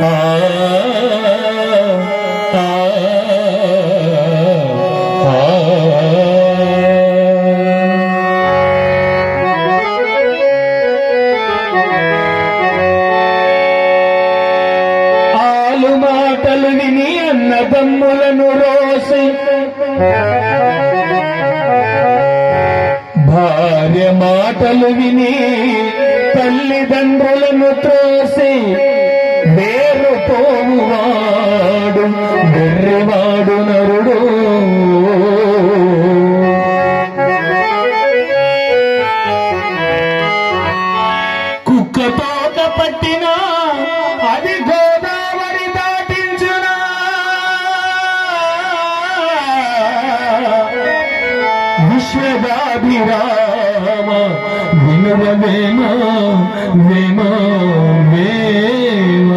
మాటలు విని అన్నదమ్ములను రోసి భార్య మాటలు విని తల్లిదండ్రులను త్రోసి వేరు పోవువాడు వెర్రివాడు నరుడు. కుక్కతోక పట్టినా అది గోదావరి దాటించునా. విశ్వదాభిరామ వినురవేమ వేమ వేమ.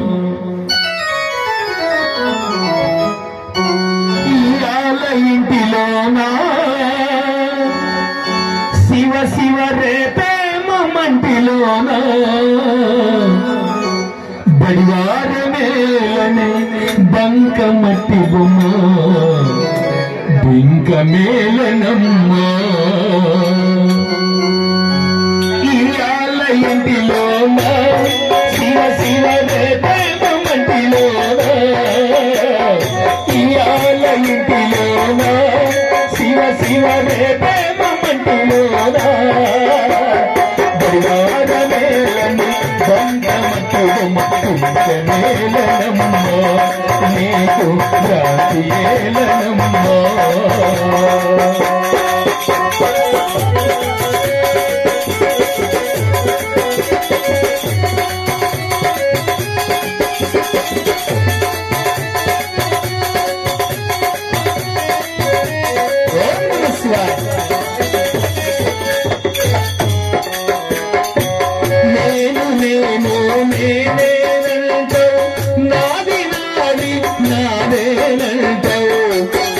ఇయాల ఇంటిలోనా శివ శివ రేపేమ మంటిలోనా. బడివారమేలనే బంక మట్టి బొమ్మ బింక మేలనమ్మ. ఇయాల ఇంటిలోన శివ శివ రేపేమ మంటిలోన. ఇయాల ఇంటిలోన శివ శివ రేపేమ మంటిలోన. బడివారమేలనే బంక మట్టి బొమ్మ బింక మేలనమ్మ. నీకు రాతి ఏలనమ్మ. నేను నేను నేనేనంటావు, నాది నాది నాదేనంటావు.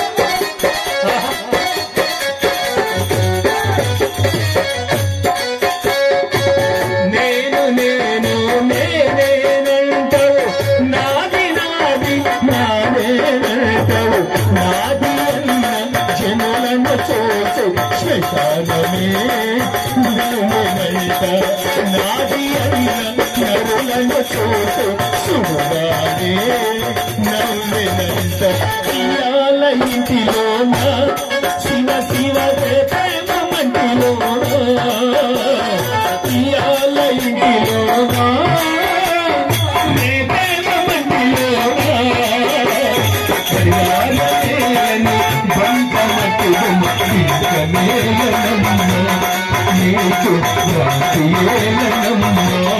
నేను నేను నేనేనంటావు, నాది నాది నాదేనంటావు. నాది అన్న జనులను చూసి శ్మశానమే భూమినంట. నాది అన్న నరులను చూసి శుభానే నవ్వినంట. ఇయాల ఇంటిలోన శివ శివ రేపేమ మంటిలోన. ఇయాల ఇంటిలోన రేపేమ మంటిలోన. పరివారమేలని బంక మట్టి బొమ్మ బింక మేలనమ్మ. నీకు రాతి ఏలనమ్మ.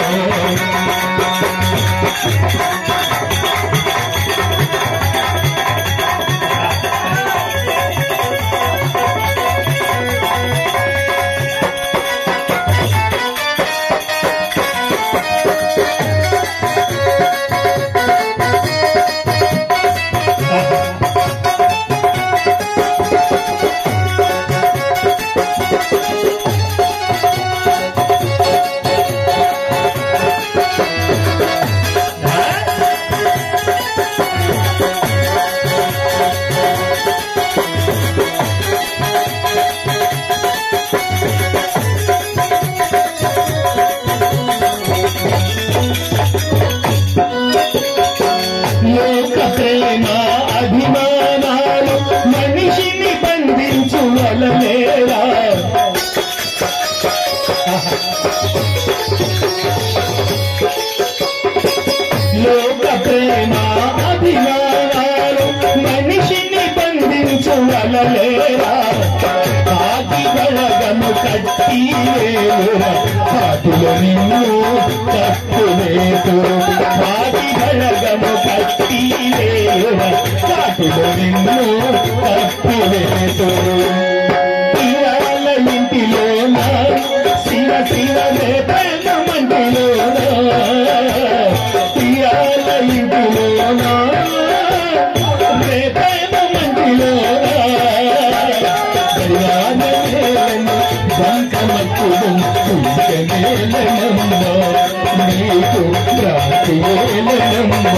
లోక ప్రేమ అభిమానాలు మనిషిని బంధించు వలలేరా. లోక ప్రేమ అభిమానాలు మనిషిని బంధించు వలలేరా. కాకి బలగము కట్టి వేలురా, కాటులో నిన్ను తప్పులేతురు. కాకి బలగము కట్టి వేలురా, కాటులో నిన్ను తప్పులేతురు. ఇవాళ ఇంటిలోన శివ శివ రేపేమ మంటిలోన. ఇవాళ ఇంటిలోన రేపేమ మంటిలోన. బంక మట్టి బొమ్మ బింక మేలనమ్మ. నీకు క్రాంతి ఏలనమ్మ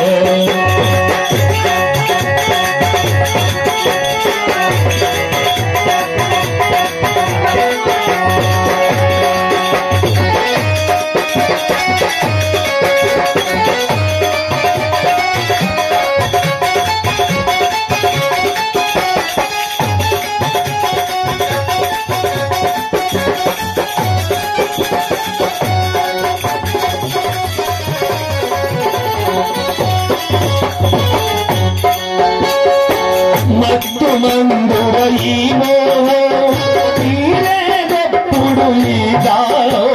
మత్తు మందుర ఈ మోహో తీరేదెప్పుడు ఈ దారో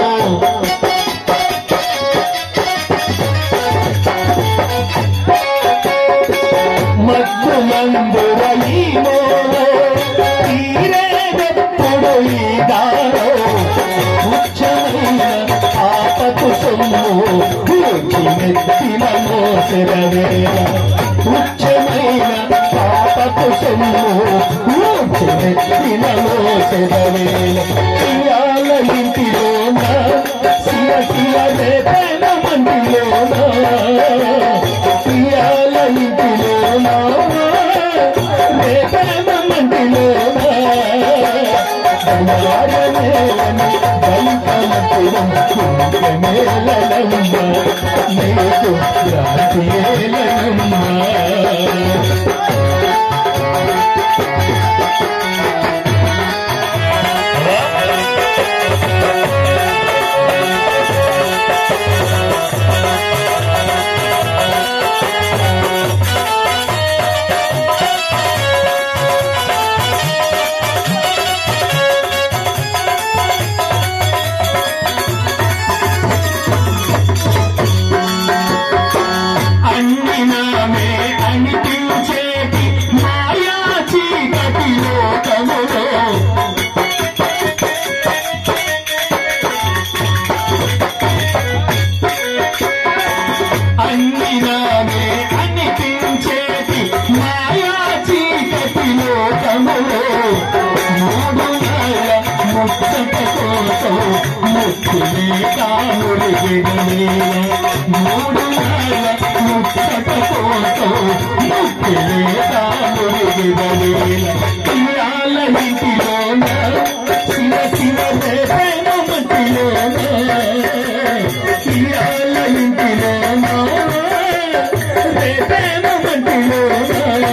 మత్తు మందుర ఈ మోహో తీరేదెప్పుడు ఈ దారో ఉచ్చమైన ఆపకు సొమ్ము నెత్తిన మోసెరవేళ ఉచ్చమైన పాపకు సొమ్ము నెత్తిన మోసెరవేళ ఇయాల ఇంటిలోన శివ శివ రేపన మంటిలోన ఇయాల ఇంటిలోన రేపన మంటిలోన నీకు క్రాంతి ఏలనమ్మ అనిపించేటి మాయా చీకటి లోకములో అన్ని నామే అనిపించేటి మాయా చీకటి లోకములో మూడు నాయ ముచ్చట కోసం ముక్కులే కాముడిగిడలే మూడు నాయ ముచ్చట కోసం ముక్కులే కాముడిగిడలే ఇయాల ఇంటిలోన శివ శివ రేపేన మట్టిలోన ఇయాల ఇంటిలోన రేపేన మట్టిలోన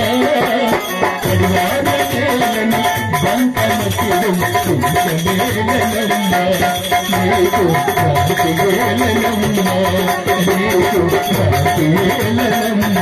కడివాడని బంకమతిలో కుంచమేలనమ్మ నీకు క్రాంతి ఏలనమ్మ నీకు క్రాంతి ఏలనమ్మ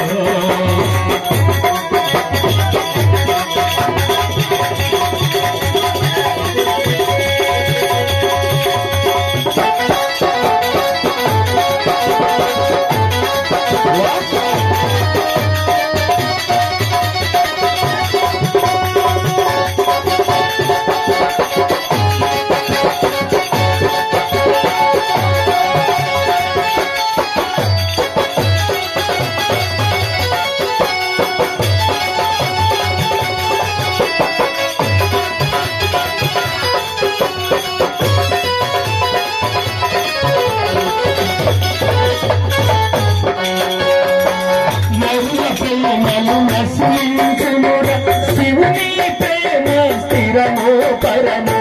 ప్రేమలు నశించునుర శివుని ప్రేమ స్థిరమో పరమో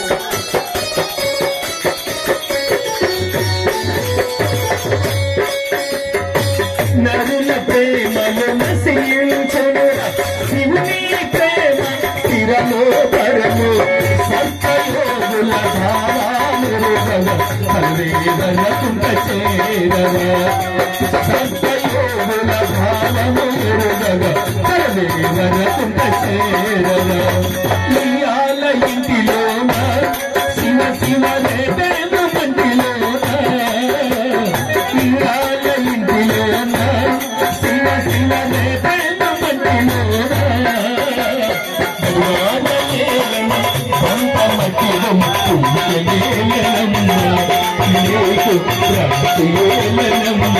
నరుల ప్రేమలు నశించునుర శివుని ప్రేమ స్థిరమో పరమో సర్వయోగుల భావానురుగల హరివరకుంట చేరవ సర్వయోగుల భావమురుగల హరివరకుంట చేరవ ఇయాల ఇంటిలోన శివ శివ రేపేన మంటిలోన ఇయాల ఇంటిలోన శివ శివ రేపేన మంటిలోన నీకు క్రాంతి ఏలనమ్మ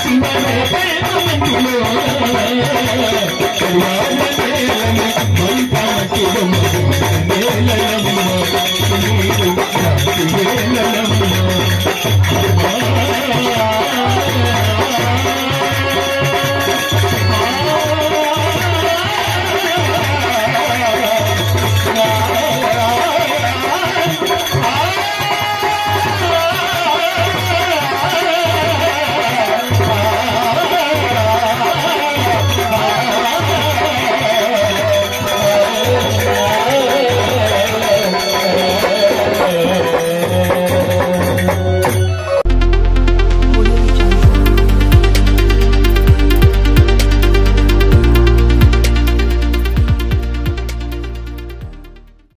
సింగరే ప్రేమ మంటిలో